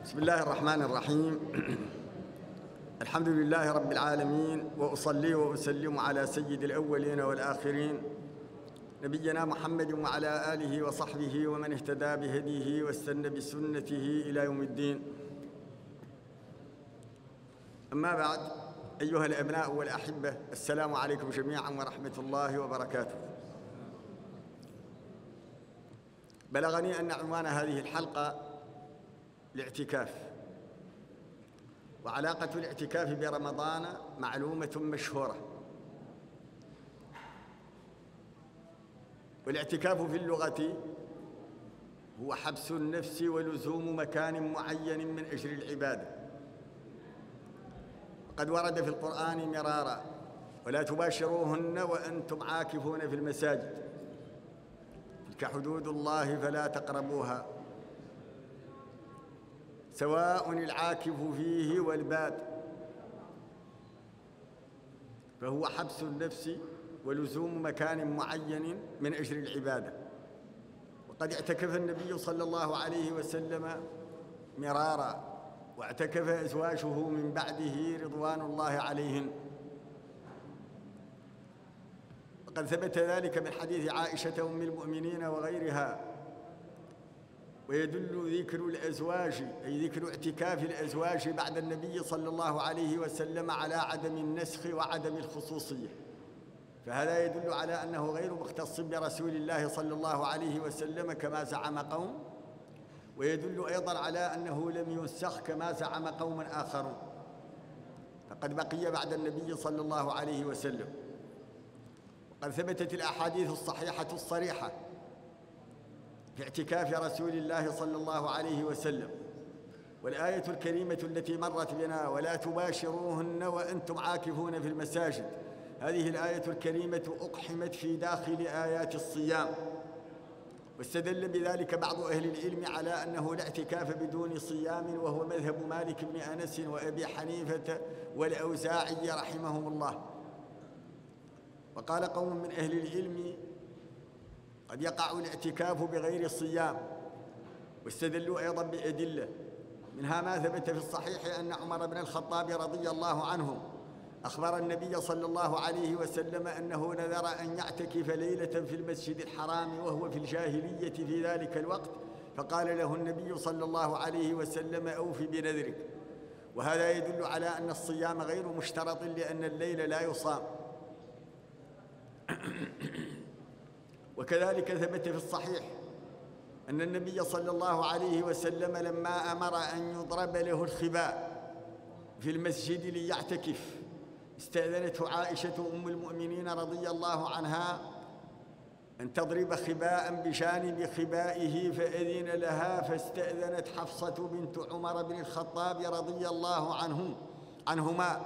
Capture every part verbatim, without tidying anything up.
بسم الله الرحمن الرحيم. الحمد لله رب العالمين، وأصلي وأسلم على سيد الأولين والآخرين نبينا محمد وعلى آله وصحبه ومن اهتدى بهديه واستنى بسنته إلى يوم الدين. أما بعد، أيها الأبناء والأحبة، السلام عليكم جميعا ورحمة الله وبركاته. بلغني أن عنوان هذه الحلقة الاعتكاف، وعلاقة الاعتكاف برمضان معلومة مشهورة. والاعتكاف في اللغة هو حبس النفس ولزوم مكان معين من أجل العبادة، وقد ورد في القرآن مرارا: ولا تباشروهن وأنتم عاكفون في المساجد، تلك حدود الله فلا تقربوها، سواء العاكف فيه والباد. فهو حبس النفس ولزوم مكان معين من أجل العبادة. وقد اعتكف النبي صلى الله عليه وسلم مرارا، واعتكف أزواجه من بعده رضوان الله عليهن. وقد ثبت ذلك من حديث عائشة أم المؤمنين وغيرها. ويدل ذكر الأزواج، أي ذكر اعتكاف الأزواج بعد النبي صلى الله عليه وسلم، على عدم النسخ وعدم الخصوصية، فهذا يدل على أنه غير مختص برسول الله صلى الله عليه وسلم كما زعم قوم، ويدل أيضا على أنه لم ينسخ كما زعم قوم آخرون، فقد بقي بعد النبي صلى الله عليه وسلم. وقد ثبتت الأحاديث الصحيحة الصريحة في اعتكاف رسول الله صلى الله عليه وسلم. والآية الكريمة التي مرت بنا: ولا تباشروهن وأنتم عاكفون في المساجد، هذه الآية الكريمة أقحمت في داخل آيات الصيام، واستدل بذلك بعض أهل العلم على أنه لا اعتكاف بدون صيام، وهو مذهب مالك بن أنس وأبي حنيفة والأوزاعي رحمهم الله. وقال قوم من أهل العلم: قد يقع الاعتكاف بغير الصيام، واستدلوا أيضا بأدلة، منها ما ثبت في الصحيح أن عمر بن الخطاب رضي الله عنه أخبر النبي صلى الله عليه وسلم أنه نذر أن يعتكف ليلة في المسجد الحرام وهو في الجاهلية في ذلك الوقت، فقال له النبي صلى الله عليه وسلم: أوف بنذرك. وهذا يدل على أن الصيام غير مشترط، لأن الليل لا يصام. وكذلك ثبت في الصحيح أن النبي صلى الله عليه وسلم لما أمر أن يضرب له الخباء في المسجد ليعتكف، استأذنته عائشة أم المؤمنين رضي الله عنها أن تضرب خباء بجانب خبائه، فأذن لها، فاستأذنت حفصة بنت عمر بن الخطاب رضي الله عنهم عنهما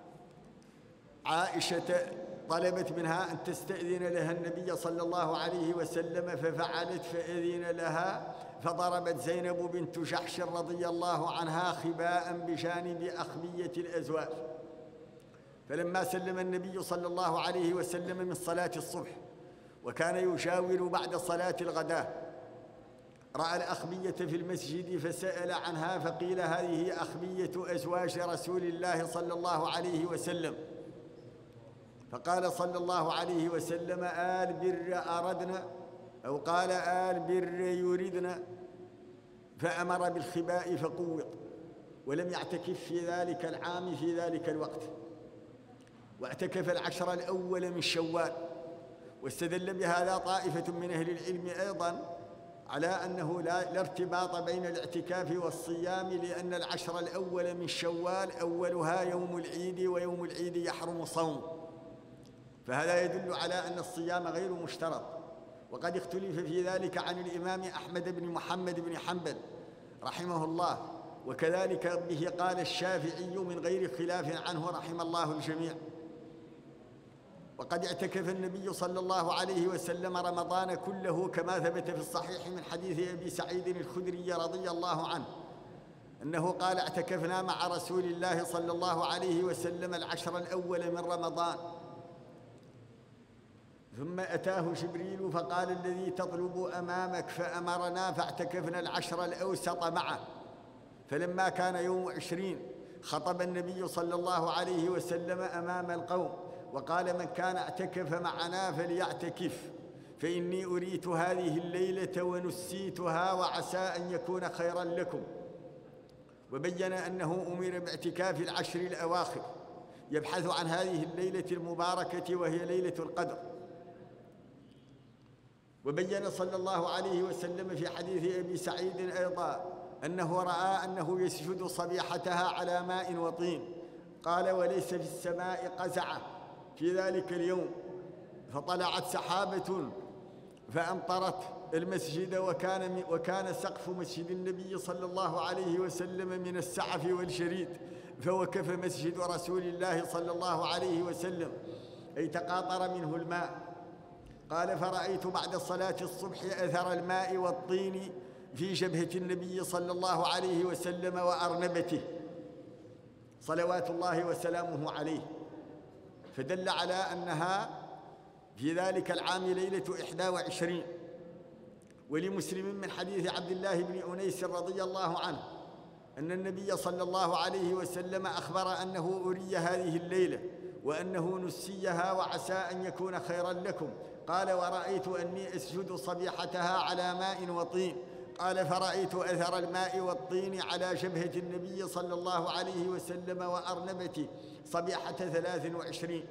عائشة، طلبت منها أن تستأذن لها النبي صلى الله عليه وسلم، ففعلت، فأذن لها، فضربت زينب بنت جحش رضي الله عنها خباء بجانب أخبية الأزواج. فلما سلم النبي صلى الله عليه وسلم من صلاة الصبح، وكان يجاور بعد صلاة الغداء، رأى الأخبية في المسجد فسأل عنها، فقيل: هذه أخبية أزواج رسول الله صلى الله عليه وسلم. فقال صلى الله عليه وسلم: آل بر أردنا، أو قال: آل بر يريدنا، فأمر بالخباء فقوط، ولم يعتكف في ذلك العام في ذلك الوقت، واعتكف العشر الأول من شوال. واستدل بهذا طائفة من أهل العلم أيضا على أنه لا, لا ارتباط بين الاعتكاف والصيام، لأن العشر الأول من شوال أولها يوم العيد، ويوم العيد يحرم صوم، فهذا يدل على أن الصيام غير مشترط. وقد اختلف في ذلك عن الإمام أحمد بن محمد بن حنبل رحمه الله، وكذلك به قال الشافعي من غير خلاف عنه رحم الله الجميع. وقد اعتكف النبي صلى الله عليه وسلم رمضان كله، كما ثبت في الصحيح من حديث أبي سعيد الخدري رضي الله عنه أنه قال: اعتكفنا مع رسول الله صلى الله عليه وسلم العشر الأول من رمضان، ثم أتاه جبريل فقال: الذي تطلب أمامك، فأمرنا فاعتكفنا العشر الأوسط معه، فلما كان يوم عشرين خطب النبي صلى الله عليه وسلم أمام القوم وقال: من كان اعتكف معنا فليعتكف، فإني أريت هذه الليلة ونسيتها وعسى أن يكون خيرا لكم. وبين أنه أمر باعتكاف العشر الأواخر، يبحث عن هذه الليلة المباركة وهي ليلة القدر. وبين صلى الله عليه وسلم في حديث أبي سعيد أيضا أنه رأى أنه يسجد صبيحتها على ماء وطين، قال: وليس في السماء قزعة في ذلك اليوم، فطلعت سحابة فأمطرت المسجد، وكان وكان سقف مسجد النبي صلى الله عليه وسلم من السعف والشريد، فوكف مسجد رسول الله صلى الله عليه وسلم، أي تقاطر منه الماء. قال: فرأيت بعد صلاة الصبح أثر الماء والطين في جبهة النبي صلى الله عليه وسلم وأرنبته صلوات الله وسلامه عليه، فدل على أنها في ذلك العام ليلة إحدى وعشرين. ولمسلم من حديث عبد الله بن أنيس رضي الله عنه أن النبي صلى الله عليه وسلم أخبر أنه أري هذه الليلة وأنه نسيها وعسى أن يكون خيرا لكم. قال: ورأيت أني أسجد صبيحتها على ماء وطين. قال: فرأيت أثر الماء والطين على جبهة النبي صلى الله عليه وسلم وأرنبته صبيحة ثلاث وعشرين.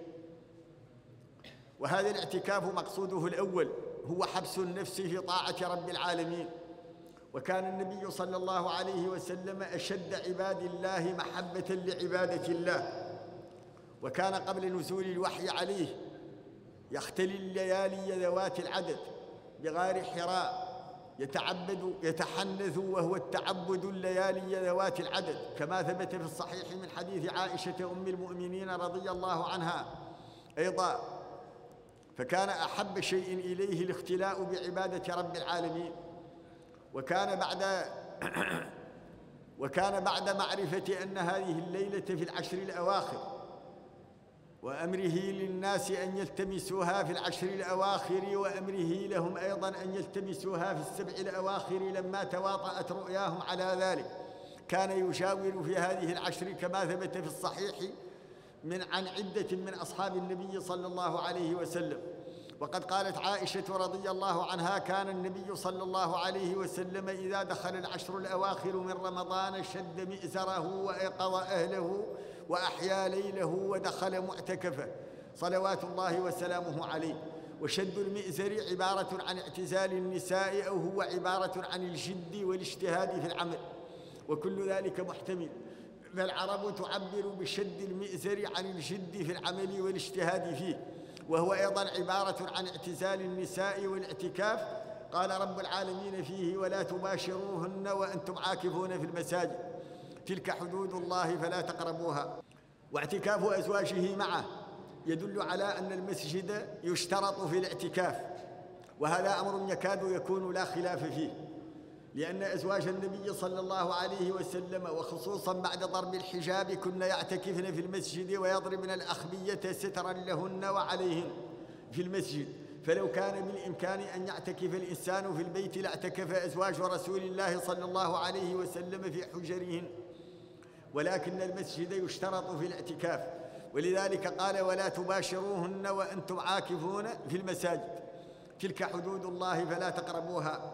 وهذا الاعتكاف مقصوده الأول هو حبس النفس في طاعة رب العالمين. وكان النبي صلى الله عليه وسلم أشد عباد الله محبة لعبادة الله، وكان قبل نزول الوحي عليه يختلي الليالي ذوات العدد بغار حراء، يتعبد يتحنث وهو التعبد الليالي ذوات العدد، كما ثبت في الصحيح من حديث عائشة أم المؤمنين رضي الله عنها أيضا. فكان أحب شيء إليه الاختلاء بعبادة رب العالمين. وكان بعد وكان بعد معرفة أن هذه الليلة في العشر الأواخر وأمره للناس أن يلتمسوها في العشر الأواخر، وأمره لهم أيضا أن يلتمسوها في السبع الأواخر لما تواطأت رؤياهم على ذلك، كان يشاور في هذه العشر كما ثبت في الصحيح من عن عدة من أصحاب النبي صلى الله عليه وسلم. وقد قالت عائشة رضي الله عنها: كان النبي صلى الله عليه وسلم إذا دخل العشر الأواخر من رمضان شد مئزره وأيقظ أهله وأحيا ليله ودخل معتكفه صلوات الله وسلامه عليه. وشد المئزر عبارة عن اعتزال النساء، أو هو عبارة عن الجد والاجتهاد في العمل، وكل ذلك محتمل. فالعرب تعبر بشد المئزر عن الجد في العمل والاجتهاد فيه، وهو أيضا عبارة عن اعتزال النساء والاعتكاف. قال رب العالمين فيه: ولا تباشروهن وأنتم عاكفون في المساجد، تلك حدود الله فلا تقربوها. واعتكاف أزواجه معه يدل على أن المسجد يشترط في الاعتكاف، وهذا أمر يكاد يكون لا خلاف فيه، لأن أزواج النبي صلى الله عليه وسلم وخصوصا بعد ضرب الحجاب كن يعتكفن في المسجد ويضربن الأخبية سترا لهن وعليهن في المسجد. فلو كان بالإمكان أن يعتكف الإنسان في البيت لاعتكف أزواج رسول الله صلى الله عليه وسلم في حجرهن، ولكن المسجد يشترط في الاعتكاف، ولذلك قال: ولا تباشروهن وأنتم عاكفون في المساجد، تلك حدود الله فلا تقربوها.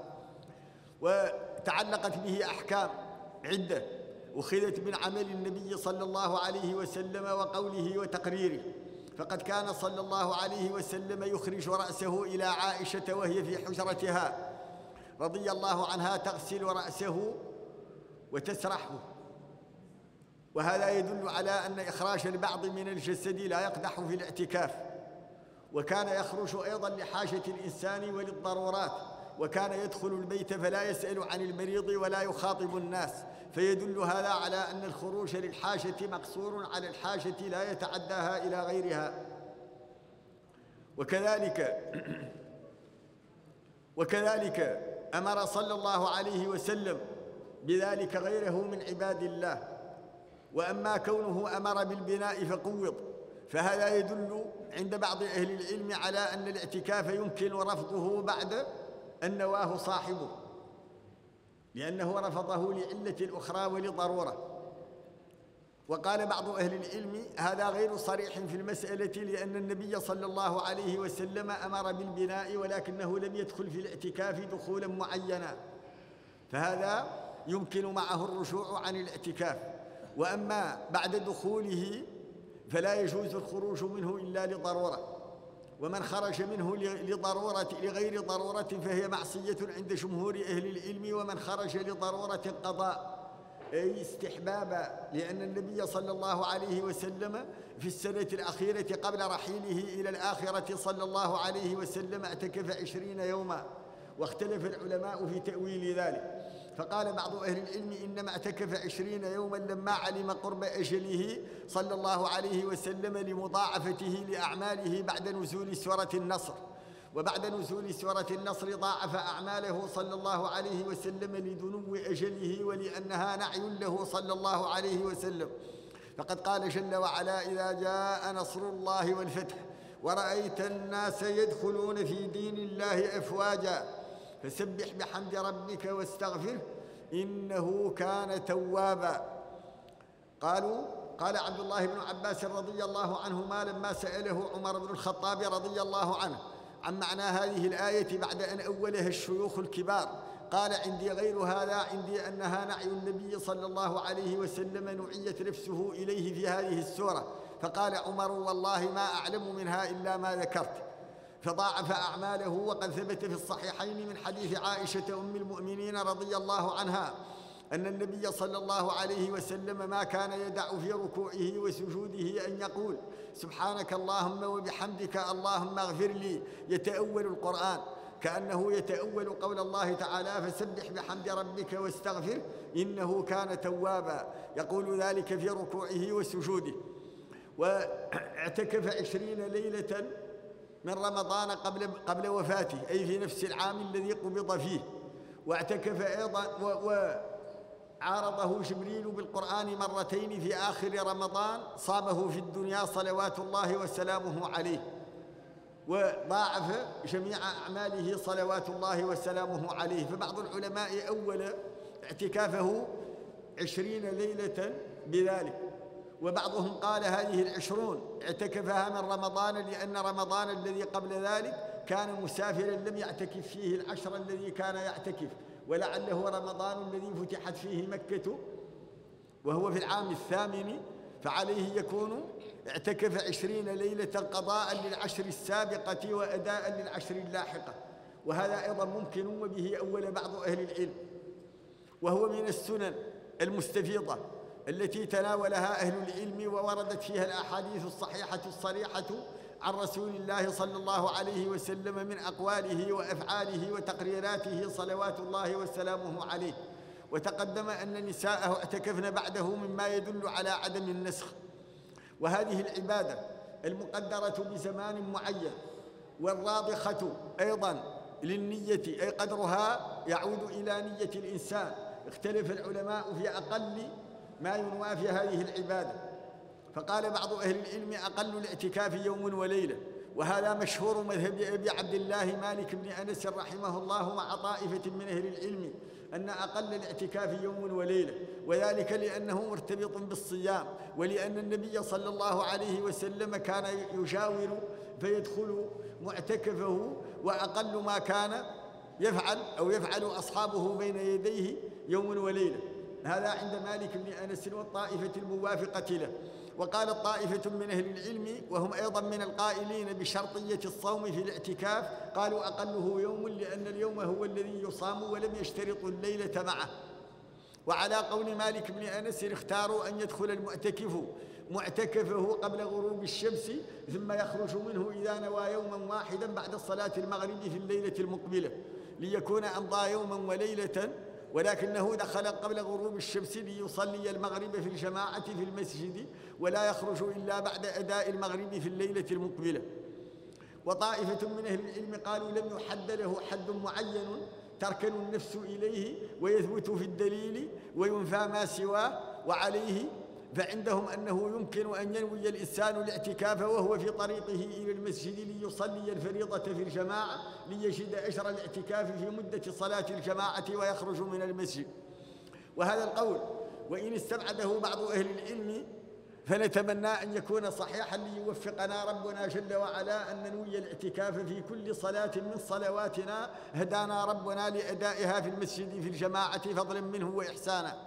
وتعلقت به أحكام عدة أخذت من عمل النبي صلى الله عليه وسلم وقوله وتقريره. فقد كان صلى الله عليه وسلم يخرج رأسه إلى عائشة وهي في حجرتها رضي الله عنها تغسل رأسه وتسرحه، وهذا يدل على أن إخراج البعض من الجسد لا يقدح في الاعتكاف. وكان يخرج أيضا لحاجة الإنسان وللضرورات، وكان يدخل البيت فلا يسأل عن المريض ولا يخاطب الناس، فيدل هذا على أن الخروج للحاجة مقصور على الحاجة لا يتعداها إلى غيرها. وكذلك وكذلك أمر صلى الله عليه وسلم بذلك غيره من عباد الله. وأما كونه أمر بالبناء فقوض، فهذا يدل عند بعض أهل العلم على أن الاعتكاف يمكن رفضه بعد أن نواه صاحبه، لأنه رفضه لعلة أخرى ولضرورة. وقال بعض أهل العلم هذا غير صريح في المسألة، لأن النبي صلى الله عليه وسلم أمر بالبناء ولكنه لم يدخل في الاعتكاف دخولا معينا، فهذا يمكن معه الرجوع عن الاعتكاف. وأما بعد دخوله فلا يجوز الخروج منه إلا لضرورة، ومن خرج منه لضرورة لغير ضرورة فهي معصية عند جمهور أهل العلم، ومن خرج لضرورة قضاء أي استحبابا، لأن النبي صلى الله عليه وسلم في السنة الأخيرة قبل رحيله إلى الآخرة صلى الله عليه وسلم اعتكف عشرين يوما، واختلف العلماء في تأويل ذلك. فقال بعض أهل العلم إنما اعتكف عشرين يوما لما علم قرب أجله صلى الله عليه وسلم لمضاعفته لأعماله بعد نزول سورة النصر، وبعد نزول سورة النصر ضاعف أعماله صلى الله عليه وسلم لدنو أجله ولأنها نعي له صلى الله عليه وسلم. فقد قال جل وعلا: إذا جاء نصر الله والفتح ورأيت الناس يدخلون في دين الله أفواجا فسبح بحمد ربك واستغفره إنه كان توابا. قالوا قال عبد الله بن عباس رضي الله عنهما لما سأله عمر بن الخطاب رضي الله عنه عن معنى هذه الآية بعد أن أولها الشيوخ الكبار، قال: عندي غير هذا، عندي أنها نعي النبي صلى الله عليه وسلم نعيت نفسه إليه في هذه السورة. فقال عمر: والله ما أعلم منها إلا ما ذكرت. فضاعف أعماله. وقد ثبت في الصحيحين من حديث عائشة أم المؤمنين رضي الله عنها أن النبي صلى الله عليه وسلم ما كان يدع في ركوعه وسجوده أن يقول: سبحانك اللهم وبحمدك اللهم اغفر لي، يتأول القرآن كأنه يتأول قول الله تعالى: فسبح بحمد ربك واستغفر إنه كان توابا، يقول ذلك في ركوعه وسجوده. واعتكف عشرين ليلة من رمضان قبل, قبل وفاته، أي في نفس العام الذي قبض فيه. واعتكف أيضا وعارضه جبريل بالقرآن مرتين في آخر رمضان صامه في الدنيا صلوات الله وسلامه عليه، وضاعف جميع أعماله صلوات الله وسلامه عليه. فبعض العلماء أول اعتكافه عشرين ليلة بذلك، وبعضهم قال هذه العشرون اعتكفها من رمضان لأن رمضان الذي قبل ذلك كان مسافرا لم يعتكف فيه العشر الذي كان يعتكف، ولعله رمضان الذي فتحت فيه مكة وهو في العام الثامن، فعليه يكون اعتكف عشرين ليلة قضاء للعشر السابقة وأداء للعشر اللاحقة. وهذا أيضا ممكن، وبه أول بعض أهل العلم، وهو من السنن المستفيضة التي تناولها أهل العلم ووردت فيها الأحاديث الصحيحة الصريحة عن رسول الله صلى الله عليه وسلم من أقواله وأفعاله وتقريراته صلوات الله وسلامه عليه. وتقدم أن نساءه اعتكفن بعده مما يدل على عدم النسخ. وهذه العبادة المقدرة بزمان معين والراضخة أيضا للنية، أي قدرها يعود إلى نية الإنسان. اختلف العلماء في أقل ما ينوى في هذه العبادة، فقال بعض أهل العلم أقل الاعتكاف يوم وليلة، وهذا مشهور مذهب أبي عبد الله مالك بن أنس رحمه الله مع طائفة من أهل العلم أن أقل الاعتكاف يوم وليلة، وذلك لأنه مرتبط بالصيام، ولأن النبي صلى الله عليه وسلم كان يجاور فيدخل معتكفه، وأقل ما كان يفعل أو يفعل أصحابه بين يديه يوم وليلة. هذا عند مالك بن أنس والطائفة الموافقة له. وقال الطائفة من أهل العلم وهم أيضا من القائلين بشرطية الصوم في الاعتكاف، قالوا أقله يوم لأن اليوم هو الذي يصام ولم يشترطوا الليلة معه. وعلى قول مالك بن أنس اختاروا أن يدخل المعتكف معتكفه قبل غروب الشمس ثم يخرج منه إذا نوى يوما واحدا بعد صلاة المغرب في الليلة المقبلة، ليكون أمضى يوما وليلة، ولكنه دخل قبل غروب الشمس ليصلي المغرب في الجماعة في المسجد، ولا يخرج إلا بعد أداء المغرب في الليلة المقبلة. وطائفة من أهل العلم قالوا لم يحد له حد معين تركن النفس إليه ويثبت في الدليل وينفى ما سواه، وعليه فعندهم أنه يمكن أن ينوي الإنسان الاعتكاف وهو في طريقه إلى المسجد ليصلي الفريضة في الجماعة ليجد أجر الاعتكاف في مدة صلاة الجماعة ويخرج من المسجد. وهذا القول وإن استبعده بعض أهل العلم فنتمنى أن يكون صحيحا ليوفقنا ربنا جل وعلا أن ننوي الاعتكاف في كل صلاة من صلواتنا هدانا ربنا لأدائها في المسجد في الجماعة فضلا منه وإحسانا.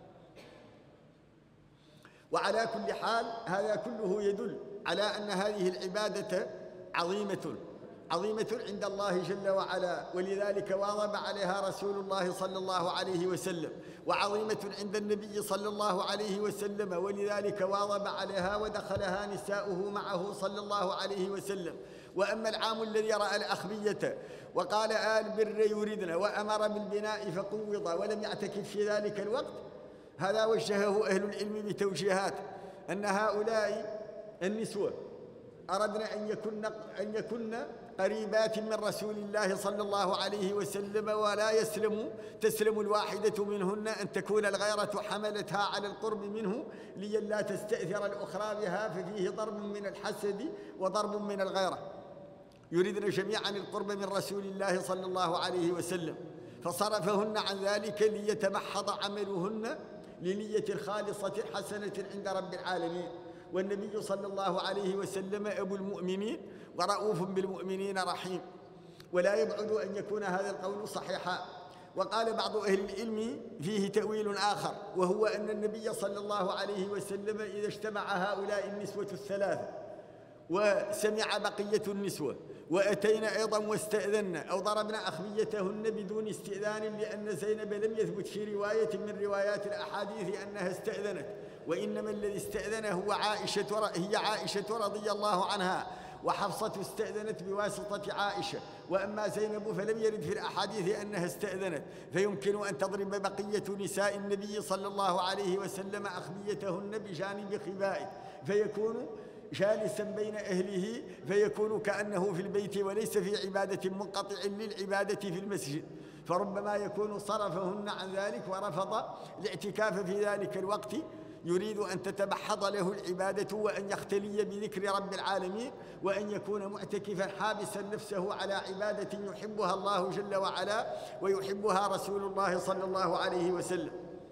وعلى كل حال هذا كله يدل على أن هذه العبادة عظيمة عظيمة عند الله جل وعلا، ولذلك واظب عليها رسول الله صلى الله عليه وسلم، وعظيمة عند النبي صلى الله عليه وسلم، ولذلك واظب عليها ودخلها نساؤه معه صلى الله عليه وسلم. وأما العام الذي رأى الأخبية وقال آل بر يريدن وأمر بالبناء فقوض ولم يعتكف في ذلك الوقت، هذا وجهه أهل العلم بتوجيهات أن هؤلاء النسوة أردنا أن يكن أن يكن قريبات من رسول الله صلى الله عليه وسلم، ولا يسلم تسلم الواحدة منهن أن تكون الغيرة حملتها على القرب منه لئلا تستأثر الأخرى بها، ففيه ضرب من الحسد وضرب من الغيرة. يريدن جميعا القرب من رسول الله صلى الله عليه وسلم، فصرفهن عن ذلك ليتمحض عملهن لنية خالصة حسنة عند رب العالمين. والنبي صلى الله عليه وسلم أبو المؤمنين ورؤوف بالمؤمنين رحيم، ولا يبعد أن يكون هذا القول صحيحا. وقال بعض أهل العلم فيه تأويل آخر، وهو أن النبي صلى الله عليه وسلم إذا اجتمع هؤلاء النسوة الثلاثة وسمع بقية النسوة وأتينا أيضا واستأذن أو ضربنا أخبيتهن بدون استئذان، لأن زينب لم يثبت في رواية من روايات الأحاديث أنها استأذنت، وإنما الذي استأذن هو عائشة هي عائشة رضي الله عنها، وحفصة استأذنت بواسطة عائشة، وأما زينب فلم يرد في الأحاديث أنها استأذنت، فيمكن أن تضرب بقية نساء النبي صلى الله عليه وسلم أخبيتهن بجانب خبائه، فيكون جالسا بين أهله، فيكون كأنه في البيت وليس في عبادة منقطع للعبادة في المسجد، فربما يكون صرفهن عن ذلك ورفض الاعتكاف في ذلك الوقت، يريد أن تتمحض له العبادة وأن يختلي بذكر رب العالمين، وأن يكون معتكفا حابسا نفسه على عبادة يحبها الله جل وعلا ويحبها رسول الله صلى الله عليه وسلم.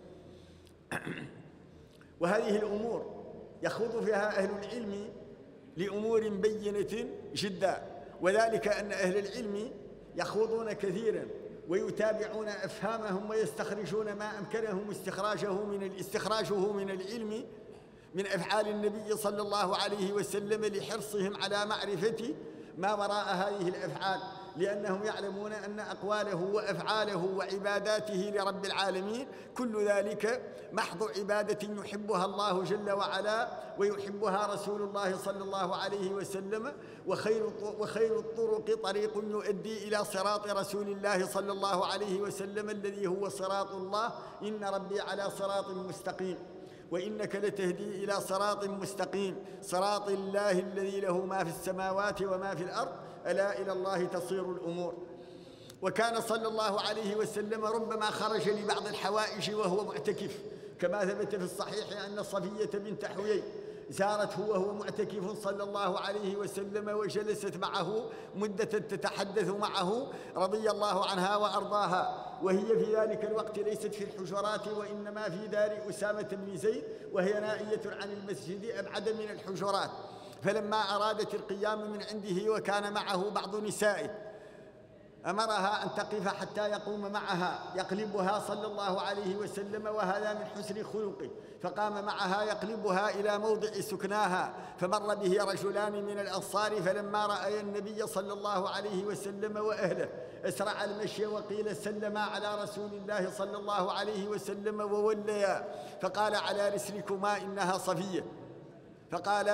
وهذه الأمور يخوض فيها أهل العلم لأمور بينة جدا، وذلك أن أهل العلم يخوضون كثيرا ويتابعون أفهامهم ويستخرجون ما أمكنهم استخراجه من استخراجه من العلم من أفعال النبي صلى الله عليه وسلم لحرصهم على معرفة ما وراء هذه الأفعال، لأنهم يعلمون أن أقواله وأفعاله وعباداته لرب العالمين كل ذلك محض عبادة يحبها الله جل وعلا ويحبها رسول الله صلى الله عليه وسلم، وخير وخير الطرق طريق يؤدي إلى صراط رسول الله صلى الله عليه وسلم الذي هو صراط الله، إن ربي على صراط مستقيم وإنك لتهدي إلى صراط مستقيم، صراط الله الذي له ما في السماوات وما في الأرض، ألا إلى الله تصير الأمور. وكان صلى الله عليه وسلم ربما خرج لبعض الحوائج وهو معتكف، كما ثبت في الصحيح أن صفية بنت حيي زارته وهو معتكف صلى الله عليه وسلم وجلست معه مدة تتحدث معه رضي الله عنها وأرضاها، وهي في ذلك الوقت ليست في الحجرات وإنما في دار أسامة بن زيد، وهي نائية عن المسجد أبعد من الحجرات. فلما أرادت القيام من عنده وكان معه بعض نسائه أمرها أن تقف حتى يقوم معها يقلبها صلى الله عليه وسلم، وهذا من حسن خلقه، فقام معها يقلبها إلى موضع سكناها، فمر به رجلان من الأنصار، فلما رأى النبي صلى الله عليه وسلم وأهله أسرع المشي وقيل سلما على رسول الله صلى الله عليه وسلم ووليا، فقال على رسلكما إنها صفية، فقال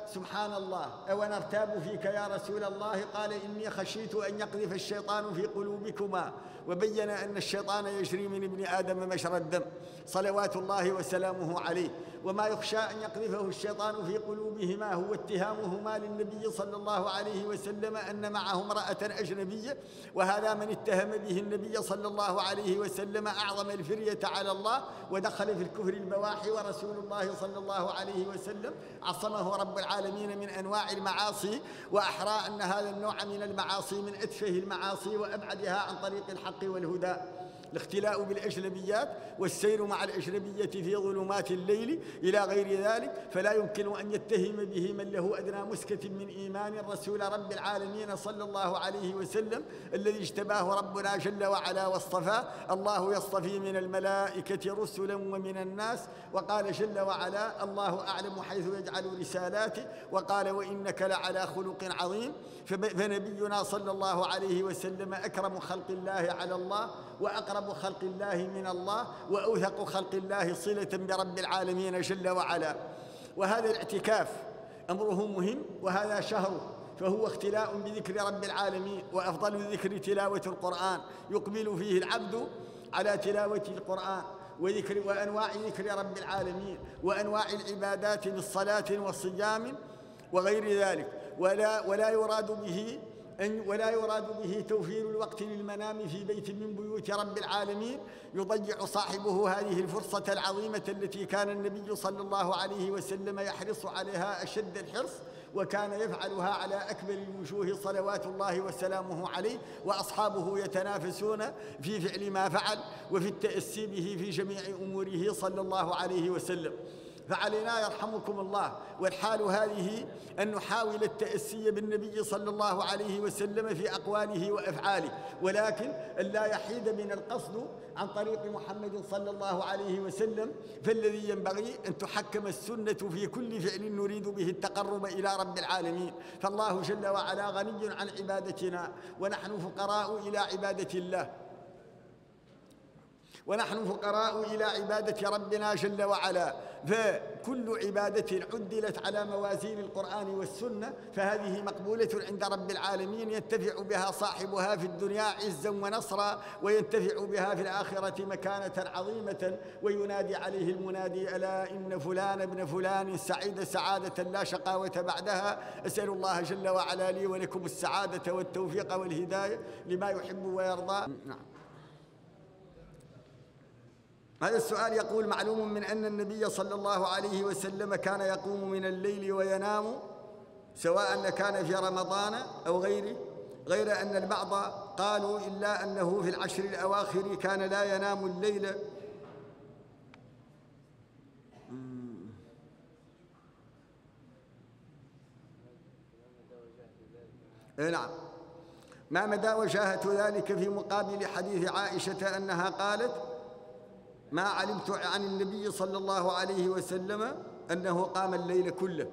سبحان الله أو نرتاب فيك يا رسول الله؟ قال إني خشيت أن يقذف الشيطان في قلوبكما، وبين أن الشيطان يجري من ابن آدم مجرى الدم صلوات الله وسلامه عليه، وما يخشى أن يقذفه الشيطان في قلوبهما هو اتهامهما للنبي صلى الله عليه وسلم أن معه امرأة أجنبية، وهذا من اتهم به النبي صلى الله عليه وسلم أعظم الفرية على الله، ودخل في الكفر البواحي، ورسول الله صلى الله عليه وسلم عصمه رب العالمين من أنواع المعاصي، وأحرى أن هذا النوع من المعاصي من أتفه المعاصي وأبعدها عن طريق الحق والهدى. الاختلاء بالأجنبيات والسير مع الأجنبية في ظلمات الليل إلى غير ذلك، فلا يمكن أن يتهم به من له أدنى مسكة من إيمان الرسول رب العالمين صلى الله عليه وسلم الذي اجتباه ربنا جل وعلا واصطفاه. الله يصطفي من الملائكة رسلا ومن الناس، وقال جل وعلا الله أعلم حيث يجعل رسالاته، وقال وإنك لعلى خلق عظيم. فنبينا صلى الله عليه وسلم أكرم خلق الله على الله، وأقرب خلق الله من الله، وأوثق خلق الله صلة برب العالمين جل وعلا. وهذا الاعتكاف أمره مهم، وهذا شهره، فهو اختلاء بذكر رب العالمين، وأفضل الذكر تلاوة القرآن، يقبل فيه العبد على تلاوة القرآن وذكر وأنواع ذكر رب العالمين وأنواع العبادات بالصلاة والصيام وغير ذلك، ولا ولا يراد به أن ولا يراد به توفير الوقت للمنام في بيت من بيوت رب العالمين يضيع صاحبه هذه الفرصة العظيمة التي كان النبي صلى الله عليه وسلم يحرص عليها أشد الحرص، وكان يفعلها على أكبر الوجوه صلوات الله وسلامه عليه، وأصحابه يتنافسون في فعل ما فعل وفي التأسي به في جميع أموره صلى الله عليه وسلم. فعلينا يرحمكم الله والحال هذه أن نحاول التأسي بالنبي صلى الله عليه وسلم في أقواله وأفعاله، ولكن ألا يحيد من القصد عن طريق محمد صلى الله عليه وسلم. فالذي ينبغي أن تحكم السنة في كل فعل نريد به التقرب إلى رب العالمين، فالله جل وعلا غني عن عبادتنا، ونحن فقراء إلى عبادة الله، ونحن فقراء إلى عبادة ربنا جل وعلا. فكل عبادة عدلت على موازين القرآن والسنة فهذه مقبولة عند رب العالمين، ينتفع بها صاحبها في الدنيا عزا ونصرا، وينتفع بها في الآخرة مكانة عظيمة، وينادي عليه المنادي ألا إن فلان ابن فلان سعيد سعادة لا شقاوة بعدها. أسأل الله جل وعلا لي ولكم السعادة والتوفيق والهداية لما يحب ويرضى. نعم. هذا السؤال يقول معلوم من أن النبي صلى الله عليه وسلم كان يقوم من الليل وينام سواء كان في رمضان أو غيره، غير أن البعض قالوا إلا أنه في العشر الأواخر كان لا ينام الليل. نعم. ما مدى وجاهة ذلك في مقابل حديث عائشة أنها قالت ما علمت عن النبي صلى الله عليه وسلم أنه قام الليل كله.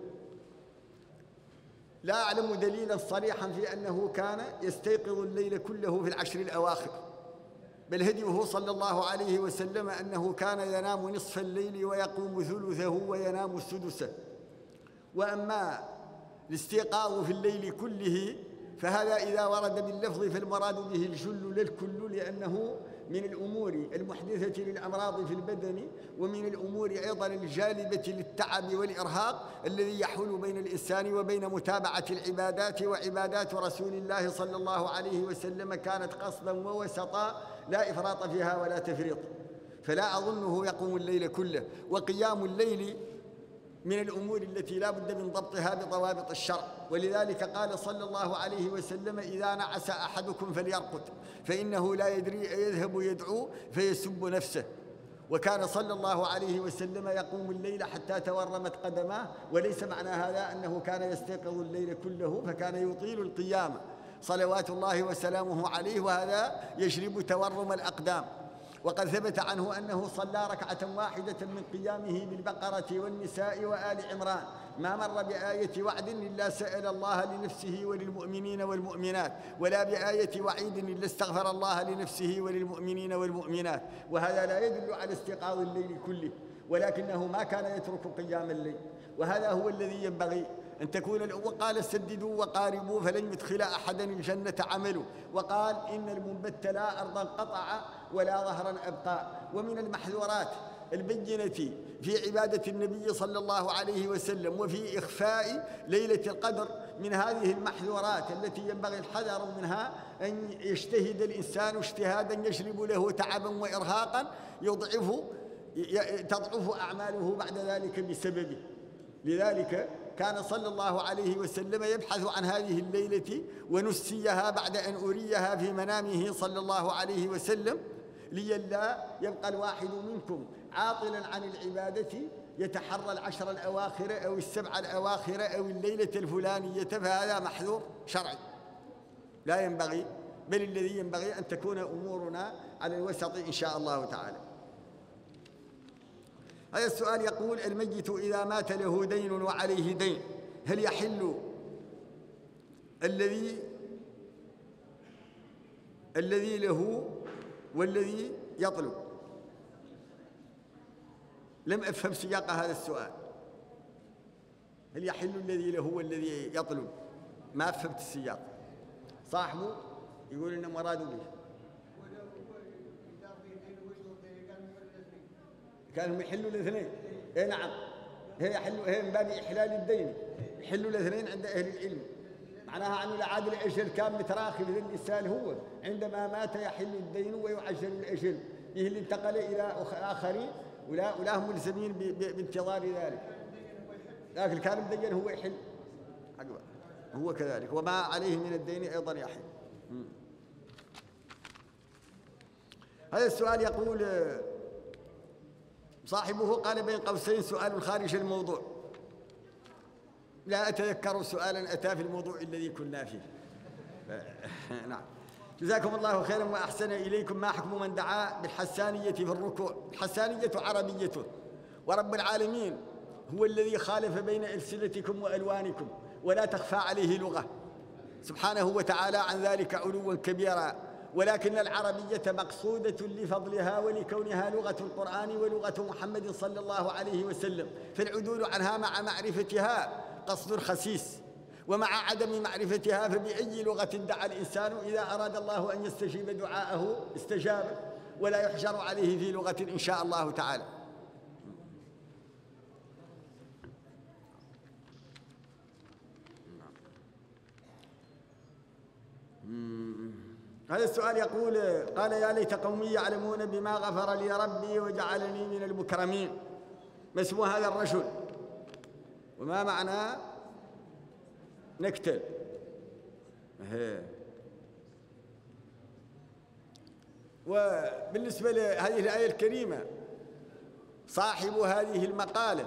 لا أعلم دليلا صريحا في أنه كان يستيقظ الليل كله في العشر الأواخر، بل هديه صلى الله عليه وسلم أنه كان ينام نصف الليل ويقوم ثلثه وينام سدسه. وأما الاستيقاظ في الليل كله فهذا إذا ورد باللفظ فالمراد به الجل لا الكل، لأنه من الأمور المحدثة للأمراض في البدن، ومن الأمور أيضا الجالبة للتعب والإرهاق الذي يحول بين الإنسان وبين متابعة العبادات. وعبادات رسول الله صلى الله عليه وسلم كانت قصدا ووسطا لا إفراط فيها ولا تفريط، فلا أظنه يقوم الليل كله. وقيام الليل من الأمور التي لا بد من ضبطها بضوابط الشرع، ولذلك قال صلى الله عليه وسلم إذا نعس أحدكم فليرقد فإنه لا يدري أيذهب يدعو فيسب نفسه. وكان صلى الله عليه وسلم يقوم الليل حتى تورمت قدماه، وليس معنى هذا أنه كان يستيقظ الليل كله، فكان يطيل القيام صلوات الله وسلامه عليه، وهذا يجلب تورم الأقدام. وقد ثبت عنه أنه صلى ركعة واحدة من قيامه بالبقرة والنساء وآل عمران ما مر بآية وعد إلا سأل الله لنفسه وللمؤمنين والمؤمنات، ولا بآية وعيد إلا استغفر الله لنفسه وللمؤمنين والمؤمنات. وهذا لا يدل على استيقاظ الليل كله، ولكنه ما كان يترك قيام الليل. وهذا هو الذي ينبغي أن تكون. وقال سددوا وقاربوا فلن يدخل أحدا الجنة عمله. وقال إن المنبت لا أرضا قطع ولا ظهرا أبقى. ومن المحذورات البينة في عبادة النبي صلى الله عليه وسلم وفي إخفاء ليلة القدر من هذه المحذورات التي ينبغي الحذر منها أن يجتهد الإنسان اجتهادا يجلب له تعبا وإرهاقا يضعف تضعف أعماله بعد ذلك بسببه. لذلك كان صلى الله عليه وسلم يبحث عن هذه الليلة ونسيها بعد أن أريها في منامه صلى الله عليه وسلم، لئلا يبقى الواحد منكم عاطلا عن العبادة يتحرى العشر الأواخر أو السبع الأواخر أو الليلة الفلانية، فهذا محذور شرعي لا ينبغي، بل الذي ينبغي أن تكون أمورنا على الوسط إن شاء الله تعالى. هذا السؤال يقول: الميت إذا مات له دين وعليه دين هل يحل الذي الذي له والذي يطلب؟ لم أفهم سياق هذا السؤال. هل يحل الذي له والذي يطلب؟ ما فهمت السياق. صاحبه يقول إنه مراده به كانوا يحلوا الاثنين. اي نعم، هي يحلوا، هي من باب إحلال الدين، يحلوا الاثنين عند أهل العلم. معناها أنه العادل الأجل كان متراخي للإنسان، هو عندما مات يحل الدين ويعجل الأجل به اللي انتقل إلى آخرين ولا ولا هم ملزمين بانتظار ذلك، لكن كان مدين هو يحل عقبه هو كذلك، وما عليه من الدين أيضا يحل. هذا السؤال يقول صاحبه، قال بين قوسين سؤال خارج الموضوع، لا أتذكر سؤالا أتى في الموضوع الذي كنا فيه. نعم، جزاكم الله خيرا وأحسن إليكم. ما حكم من دعا بالحسانية في الركوع؟ الحسانية عربيته، ورب العالمين هو الذي خالف بين ألسنتكم وألوانكم ولا تخفى عليه لغة سبحانه وتعالى عن ذلك علوا كبيرا، ولكن العربية مقصودة لفضلها ولكونها لغة القرآن ولغة محمد صلى الله عليه وسلم، فالعدول عنها مع معرفتها قصد خسيس، ومع عدم معرفتها فبأي لغة دعا الإنسان إذا أراد الله أن يستجيب دعاءه استجاب، ولا يحجر عليه في لغة إن شاء الله تعالى. هذا السؤال يقول: قال يا ليت قومي يعلمون بما غفر لي ربي وجعلني من المكرمين. ما اسم هذا الرجل وما معنى نكتل؟ وبالنسبة لهذه الآية الكريمة، صاحب هذه المقالة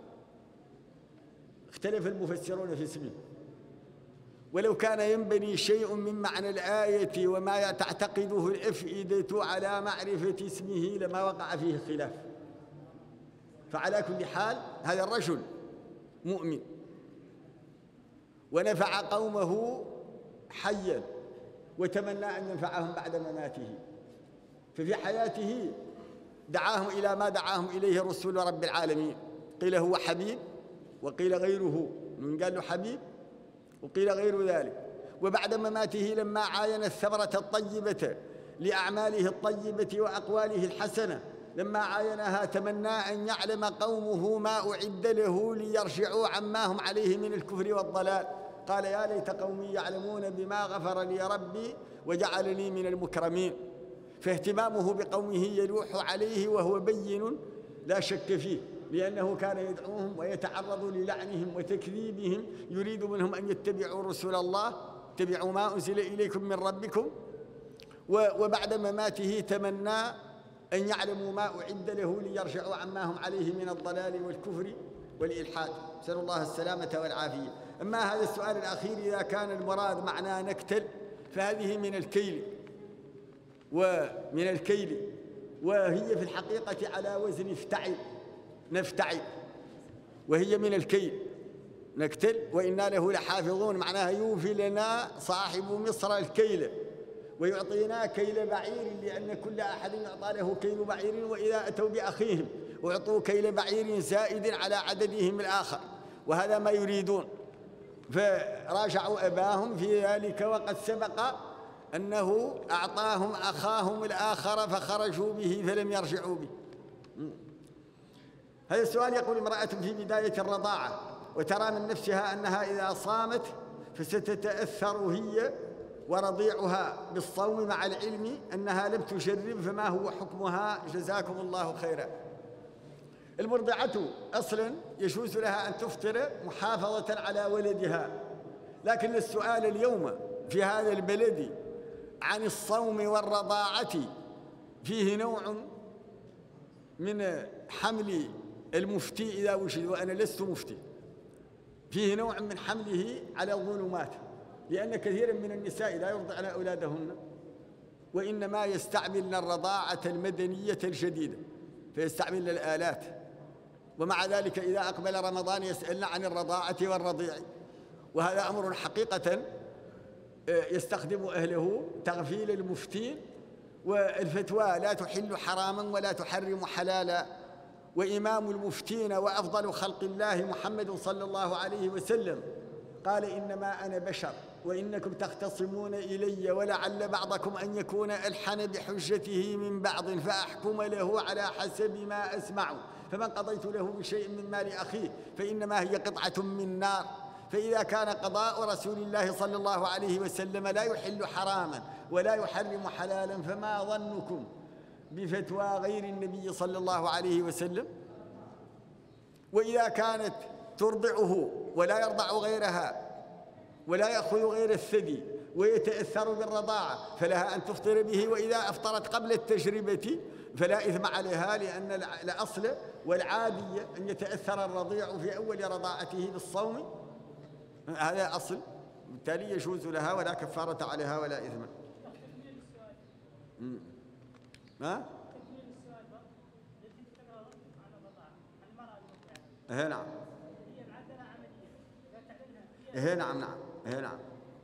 اختلف المفسرون في اسمه، ولو كان ينبني شيء من معنى الآية وما تعتقده الأفئدة على معرفة اسمه لما وقع فيه خلاف. فعلى كل حال هذا الرجل مؤمن ونفع قومه حيا وتمنى أن ينفعهم بعد مماته، ففي حياته دعاهم إلى ما دعاهم إليه رسول رب العالمين، قيل هو حبيب وقيل غيره، من قال له حبيب وقيل غير ذلك. وبعد مماته لما عاين الثمرة الطيبة لأعماله الطيبة وأقواله الحسنة، لما عاينها تمنى أن يعلم قومه ما أعد له ليرجعوا عما هم عليه من الكفر والضلال. قال يا ليت قومي يعلمون بما غفر لي ربي وجعلني من المكرمين. فاهتمامه بقومه يلوح عليه وهو بين لا شك فيه، لأنه كان يدعوهم ويتعرض للعنهم وتكذيبهم، يريد منهم أن يتبعوا رسول الله، اتبعوا ما أنزل إليكم من ربكم. وبعد مماته تمنى أن يعلموا ما أعد له ليرجعوا عما هم عليه من الضلال والكفر والإلحاد، نسأل الله السلامة والعافية. أما هذا السؤال الأخير إذا كان المراد معناه نكتل، فهذه من الكيل ومن الكيل وهي في الحقيقة على وزن افتعل، نفتعل، وهي من الكيل نكتل وإنا له لحافظون، معناها يوفي لنا صاحب مصر الكيل ويعطينا كيل بعير، لأن كل أحد يعطى له كيل بعير، وإذا أتوا بأخيهم أعطوا كيل بعير زائد على عددهم الآخر، وهذا ما يريدون. فراجعوا أباهم في ذلك، وقد سبق أنه أعطاهم أخاهم الآخر فخرجوا به فلم يرجعوا به. هذا السؤال يقول: امرأة في بداية الرضاعة وترى من نفسها أنها إذا صامت فستتأثر هي ورضيعها بالصوم مع العلم أنها لم تجرب، فما هو حكمها؟ جزاكم الله خيرا. المرضعة أصلا يجوز لها أن تفطر محافظة على ولدها، لكن السؤال اليوم في هذا البلد عن الصوم والرضاعة فيه نوع من حمل المفتي إذا وجد، وأنا لست مفتي، فيه نوع من حمله على الظلمات، لأن كثيرا من النساء لا يرضعن أولادهن، وإنما يستعملن الرضاعة المدنية الجديدة، فيستعملن الآلات، ومع ذلك إذا أقبل رمضان يسألن عن الرضاعة والرضيع، وهذا أمر حقيقة يستخدم أهله تغفيل المفتين، والفتوى لا تحل حراما ولا تحرم حلالا، وإمام المفتين وأفضل خلق الله محمد صلى الله عليه وسلم قال: إنما أنا بشر وإنكم تختصمون إلي، ولعل بعضكم أن يكون ألحن بحجته من بعض، فأحكم له على حسب ما أسمع، فمن قضيت له بشيء من مال أخيه فإنما هي قطعة من نار. فإذا كان قضاء رسول الله صلى الله عليه وسلم لا يحل حراما ولا يحرم حلالا، فما ظنكم بفتوى غير النبي صلى الله عليه وسلم؟ وإذا كانت ترضعه ولا يرضع غيرها ولا يأخذ غير الثدي ويتأثر بالرضاعة فلها أن تفطر به، وإذا أفطرت قبل التجربة فلا إثم عليها، لأن الأصل والعادية أن يتأثر الرضيع في أول رضاعته بالصوم، هذا أصل، بالتالي يجوز لها ولا كفارة عليها ولا إثم. ها؟ إيه نعم. إيه نعم نعم. إيه نعم.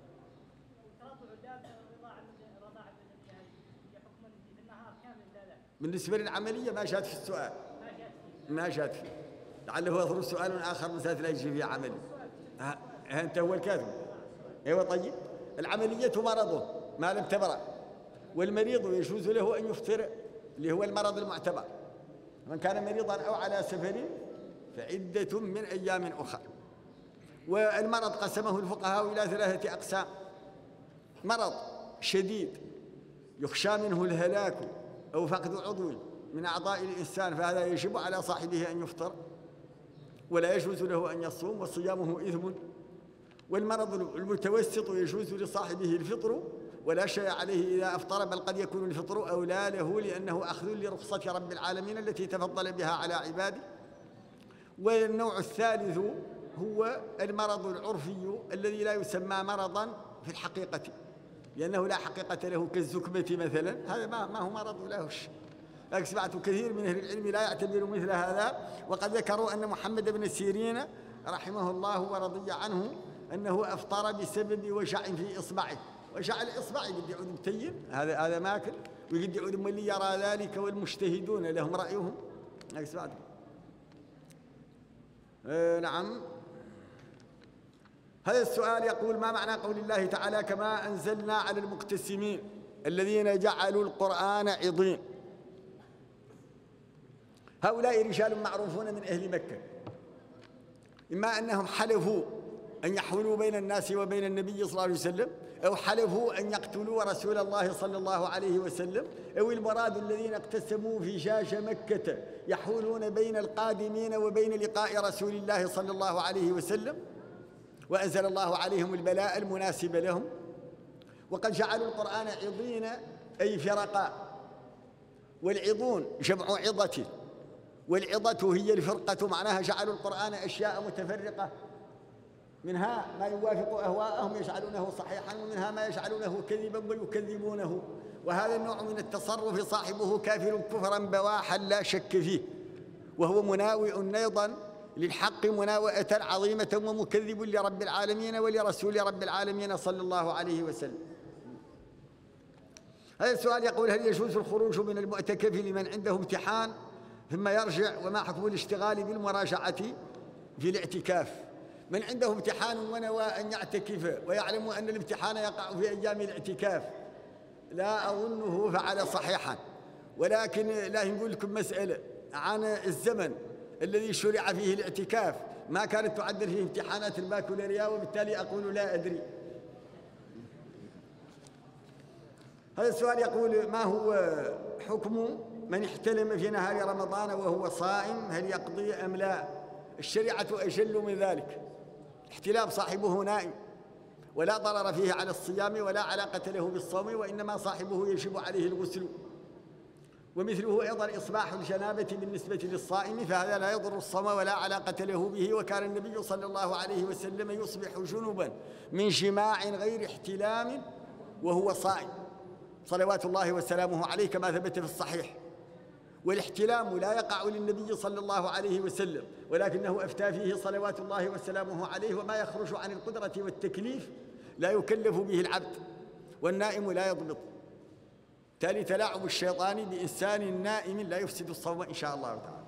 بالنسبة للعملية ما جاءت في السؤال. ما جاءت فيه. لعله يظهر سؤال آخر مثلا لا يجي فيه عملي. ها أنت هو الكاتب. أيوة طيب. العملية مرضه ما لم تبرأ، والمريض يجوز له أن يفطر اللي هو المرض المعتبر، من كان مريضا أو على سفر فعدة من أيام أخرى. والمرض قسمه الفقهاء إلى ثلاثة أقسام: مرض شديد يخشى منه الهلاك أو فقد عضو من أعضاء الإنسان، فهذا يجب على صاحبه أن يفطر ولا يجوز له أن يصوم وصيامه إثم. والمرض المتوسط يجوز لصاحبه الفطر ولا شيء عليه إذا أفطر، بل قد يكون الفطر أولى له لأنه أخذ لرخصة رب العالمين التي تفضل بها على عباده. والنوع الثالث هو المرض العرفي الذي لا يسمى مرضا في الحقيقة، لأنه لا حقيقة له كالزكمة مثلا، هذا ما, ما هو مرض له شيء. لكن سمعت كثير من أهل العلم لا يعتبر مثل هذا، وقد ذكروا أن محمد بن سيرين رحمه الله ورضي عنه أنه أفطر بسبب وجع في إصبعه، وجع الإصبع قد يعود متين، هذا هذا ماكل، وقد يعود من اللي يرى ذلك والمجتهدون لهم رأيهم. سمعت آه نعم. هذا السؤال يقول: ما معنى قول الله تعالى: كما أنزلنا على المقتسمين الذين جعلوا القرآن عضين؟ هؤلاء رجال معروفون من أهل مكة، إما أنهم حلفوا أن يحولوا بين الناس وبين النبي صلى الله عليه وسلم، أو حلفوا أن يقتلوا رسول الله صلى الله عليه وسلم، أو المراد الذين اقتسموا في جاش مكة يحولون بين القادمين وبين لقاء رسول الله صلى الله عليه وسلم، وأنزل الله عليهم البلاء المناسب لهم. وقد جعلوا القرآن عضين أي فرقا، والعضون جمع عضة، والعضة هي الفرقة، معناها جعلوا القرآن أشياء متفرقة، منها ما يوافق أهواءهم يجعلونه صحيحا، ومنها ما يجعلونه كذبا ويكذبونه، وهذا النوع من التصرف صاحبه كافر كفرا بواحا لا شك فيه، وهو مناوئ أيضا للحق مناوئة عظيمة ومكذب لرب العالمين ولرسول رب العالمين صلى الله عليه وسلم. هذا السؤال يقول: هل يجوز الخروج من المعتكف لمن عنده امتحان ثم يرجع، وما حكم الاشتغال بالمراجعة في الاعتكاف؟ من عنده امتحان ونوى أن يعتكف ويعلم أن الامتحان يقع في أيام الاعتكاف لا أظنه فعل صحيحا، ولكن لا نقول لكم مسألة عن الزمن الذي شرع فيه الاعتكاف ما كانت تعدل فيه امتحانات الباكالوريا، وبالتالي أقول لا أدري. هذا السؤال يقول: ما هو حكم من احتلم في نهار رمضان وهو صائم، هل يقضي أم لا؟ الشريعة أجل من ذلك. احتلام صاحبه نائم ولا ضرر فيه على الصيام ولا علاقة له بالصوم، وإنما صاحبه يجب عليه الغسل. ومثله أيضا إصباح الجنابة بالنسبة للصائم، فهذا لا يضر الصوم ولا علاقة له به. وكان النبي صلى الله عليه وسلم يصبح جنبا من جماع غير احتلام وهو صائم صلوات الله وسلامه عليه كما ثبت في الصحيح. والاحتلام لا يقع للنبي صلى الله عليه وسلم، ولكنه أفتى فيه صلوات الله وسلامه عليه. وما يخرج عن القدرة والتكليف لا يكلف به العبد، والنائم لا يضبط. تالي تلاعب الشيطان بإنسان نائم لا يفسد الصوم إن شاء الله تعالى.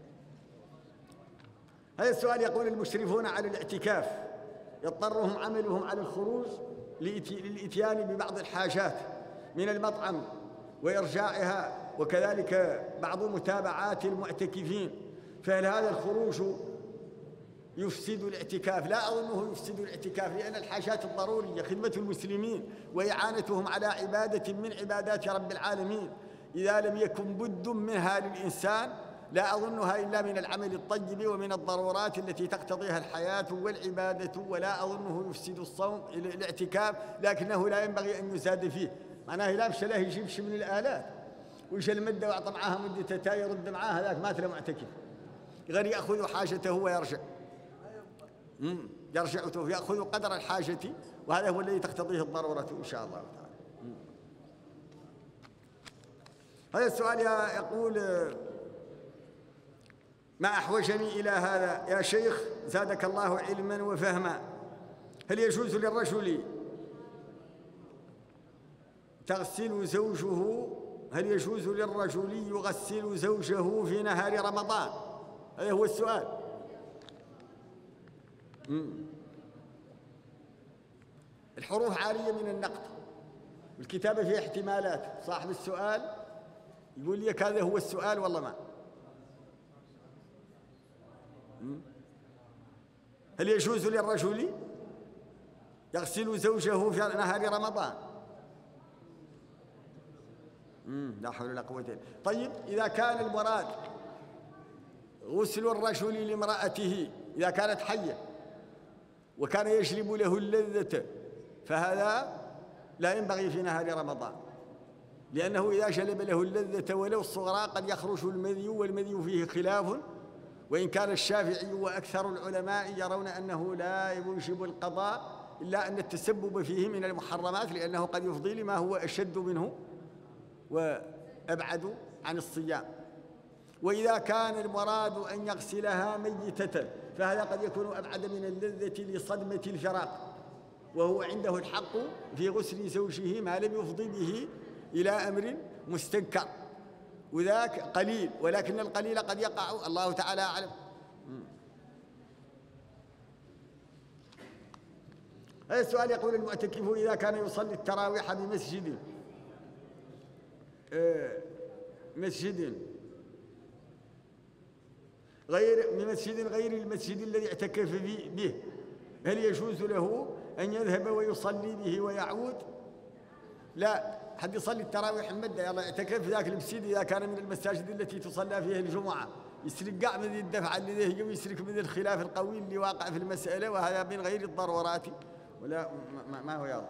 هذا السؤال يقول: المشرفون على الاعتكاف يضطرهم عملهم على الخروج للإتيان ببعض الحاجات من المطعم وإرجاعها، وكذلك بعض متابعات المعتكفين، فهل هذا الخروج يفسد الاعتكاف؟ لا أظنه يفسد الاعتكاف، لأن الحاجات الضرورية خدمة المسلمين وإعانتهم على عبادة من عبادات رب العالمين إذا لم يكن بد منها للإنسان لا أظنها إلا من العمل الطيب ومن الضرورات التي تقتضيها الحياة والعبادة، ولا أظنه يفسد الصوم الاعتكاف، لكنه لا ينبغي أن يزاد فيه. معناه لا بش له يجيب شيء من الآلات ويش المدة ويعطى معاها مدة تاي يرد معاها، هذاك ما تلا معتكف، غير يأخذ حاجته ويرجع. امم يرجع يأخذ قدر الحاجة، وهذا هو الذي تقتضيه الضرورة إن شاء الله تعالى. هذا السؤال يقول: ما أحوجني إلى هذا يا شيخ زادك الله علما وفهما، هل يجوز للرجل تغسل زوجه هل يجوز للرجل يغسل زوجه في نهار رمضان؟ هذا هو السؤال. مم. الحروف عارية من النقد، والكتابة فيها احتمالات. صاحب السؤال يقول لي هذا هو السؤال والله ما. مم. هل يجوز للرجل يغسل زوجه في نهار رمضان؟ مم. لا حول ولا قوة إلا بالله. طيب إذا كان المراد غسل الرجل لامرأته إذا كانت حية وكان يجلب له اللذة، فهذا لا ينبغي في نهار رمضان، لأنه إذا جلب له اللذة ولو الصغرى قد يخرج المذي، والمذي فيه خلاف، وإن كان الشافعي وأكثر العلماء يرون أنه لا يوجب القضاء إلا أن التسبب فيه من المحرمات، لأنه قد يفضي لما هو أشد منه وأبعد عن الصيام. وإذا كان المراد أن يغسلها ميتة فهذا قد يكون أبعد من اللذة لصدمة الفراق، وهو عنده الحق في غسل زوجه ما لم يفضي به إلى أمر مستنكر، وذاك قليل، ولكن القليل قد يقع، الله تعالى أعلم. هذا السؤال يقول: المعتكف إذا كان يصلي التراويح بمسجد مسجد غير بمسجد غير المسجد الذي اعتكف به، هل يجوز له أن يذهب ويصلي به ويعود؟ لا، حد يصلي التراويح المدة يلا اعتكف في ذاك المسجد إذا كان من المساجد التي تصلى فيها الجمعة، يسرق قاع من الدفع اللي ذي ويسرق من الخلاف القوي اللي واقع في المسألة، وهذا من غير الضرورات ولا ما, ما هو يلا.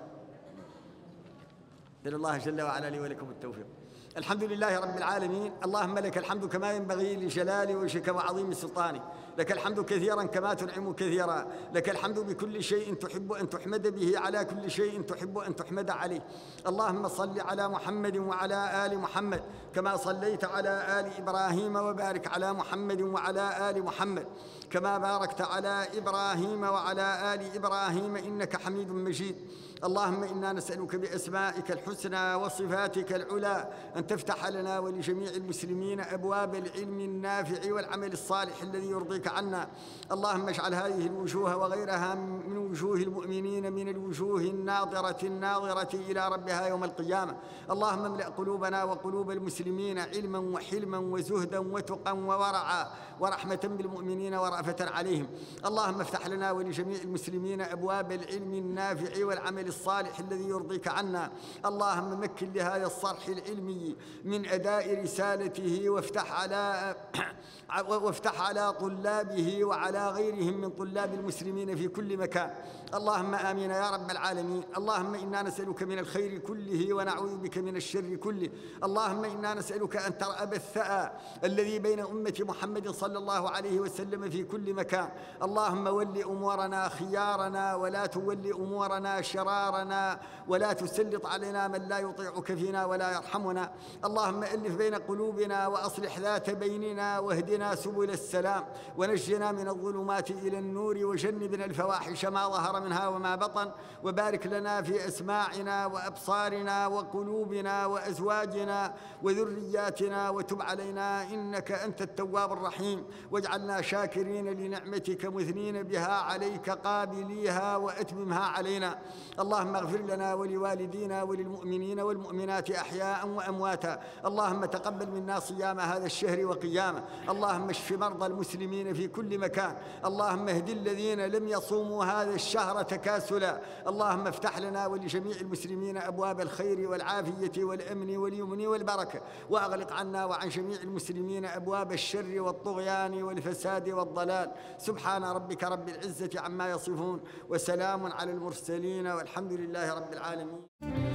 نسأل الله جل وعلا لي ولكم التوفيق. الحمد لله رب العالمين، اللهم لك الحمد كما ينبغي لجلال وجهك وعظيم سلطانك، لك الحمد كثيرا كما تنعم كثيرا، لك الحمد بكل شيء تحب أن تحمد به على كل شيء تحب أن تحمد عليه. اللهم صل على محمد وعلى آل محمد كما صليت على آل إبراهيم، وبارك على محمد وعلى آل محمد كما باركت على إبراهيم وعلى آل إبراهيم إنك حميد مجيد. اللهم إنا نسألك بأسمائك الحسنى وصفاتك العلى أن تفتح لنا ولجميع المسلمين أبواب العلم النافع والعمل الصالح الذي يرضيك عنا. اللهم اجعل هذه الوجوه وغيرها من وجوه المؤمنين من الوجوه الناظرة الناظرة إلى ربها يوم القيامة. اللهم املأ قلوبنا وقلوب المسلمين علما وحلما وزهدا وتقا وورعا ورحمة بالمؤمنين ورأفة عليهم. اللهم افتح لنا ولجميع المسلمين أبواب العلم النافع والعمل الصالح الذي يرضيك عنا. اللهم مكن لهذا الصرح العلمي من أداء رسالته وافتح على وافتح على طلابه وعلى غيرهم من طلاب المسلمين في كل مكان. اللهم آمين يا رب العالمين. اللهم إنا نسألك من الخير كله ونعوذ بك من الشر كله. اللهم إنا نسألك أن ترأب الثأى الذي بين أمة محمد صلى الله عليه وسلم في كل مكان. اللهم ول أمورنا خيارنا ولا تول أمورنا شرارنا ولا تسلط علينا من لا يطيعك فينا ولا يرحمنا. اللهم ألف بين قلوبنا وأصلح ذات بيننا واهدنا سبل السلام ونجنا من الظلمات إلى النور وجنبنا الفواحش ما ظهر منها وما بطن. وبارك لنا في أسماعنا وأبصارنا وقلوبنا وأزواجنا وذرياتنا وتب علينا إنك أنت التواب الرحيم. واجعلنا شاكرين لنعمتك مثنين بها عليك قابليها وأتممها علينا. اللهم اغفر لنا ولوالدينا وللمؤمنين والمؤمنات أحياء وأمواتا. اللهم تقبل منا صيام هذا الشهر وقيامه. اللهم اشف مرضى المسلمين في كل مكان. اللهم اهد الذين لم يصوموا هذا الشهر تكاسلا. اللهم افتح لنا ولجميع المسلمين أبواب الخير والعافية والأمن واليمن والبركة، وأغلق عنا وعن جميع المسلمين أبواب الشر والطغيان والفساد والضلال. سبحان ربك رب العزة عما يصفون وسلام على المرسلين والحمد لله رب العالمين.